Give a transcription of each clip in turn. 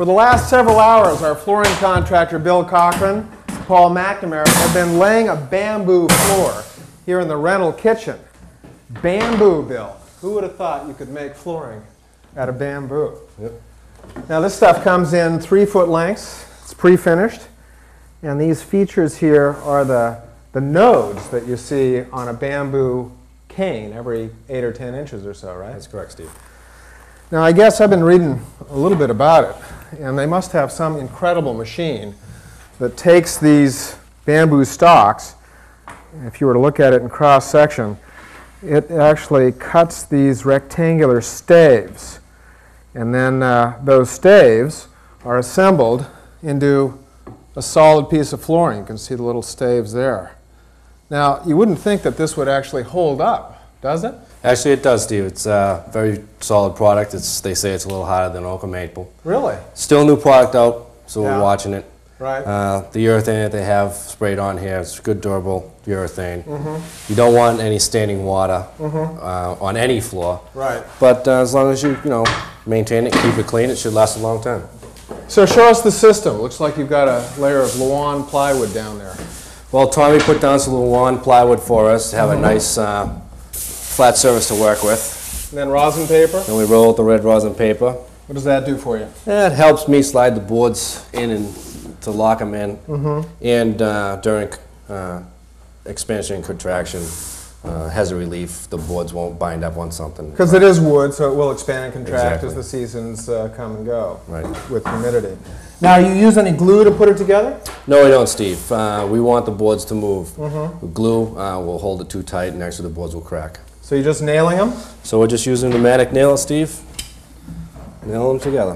For the last several hours, our flooring contractor Bill Cochran, Paul McNamara have been laying a bamboo floor here in the rental kitchen. Bamboo, Bill. Who would have thought you could make flooring out of bamboo? Yep. Now this stuff comes in 3-foot lengths. It's pre-finished. And these features here are the nodes that you see on a bamboo cane every 8 or 10 inches or so, right? That's correct, Steve. Now I guess I've been reading a little bit about it, and they must have some incredible machine that takes these bamboo stalks. If you were to look at it in cross-section, it actually cuts these rectangular staves. And then those staves are assembled into a solid piece of flooring. You can see the little staves there. Now, you wouldn't think that this would actually hold up, does it? Actually, it does, Steve. It's a very solid product. They say it's a little harder than oak or maple. Really? Still a new product out, so Yeah. we're watching it. Right. The urethane that they have sprayed on here is good, durable urethane. You don't want any standing water on any floor. Right. But as long as you maintain it, keep it clean, it should last a long time. So show us the system. Looks like you've got a layer of Luan plywood down there. Well, Tommy put down some Luan plywood for us to have a nice flat surface to work with. And then rosin paper. Then we roll with the red rosin paper. What does that do for you? It helps me slide the boards in and to lock them in. And during expansion and contraction, has a relief. The boards won't bind up on something. Because it is wood, so it will expand and contract Exactly. as the seasons come and go Right. with humidity. Now, you use any glue to put it together? No, we don't, Steve. We want the boards to move. With glue, we'll hold it too tight, and actually the boards will crack. So you're just nailing them? So we're just using pneumatic nails, Steve. Nail them together.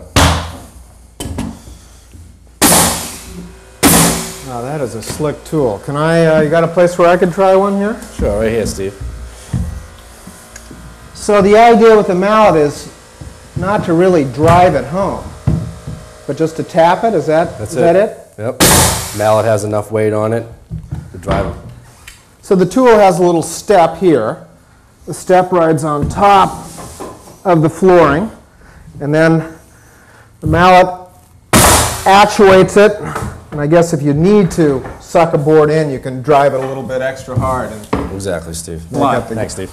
Now that is a slick tool. Can I, you got a place where I could try one here? Sure, right here, Steve. So the idea with the mallet is not to really drive it home, but just to tap it? Is that it? Yep. Mallet has enough weight on it to drive it. So the tool has a little step here. The step rides on top of the flooring, and then the mallet actuates it. And I guess if you need to suck a board in, you can drive it a little bit extra hard. And Exactly, Steve. Thanks, Steve.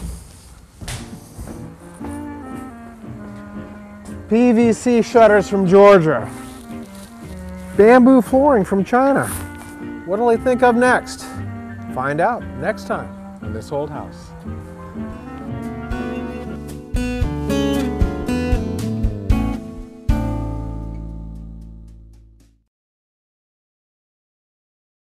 PVC shutters from Georgia. Bamboo flooring from China. What'll they think of next? Find out next time on This Old House.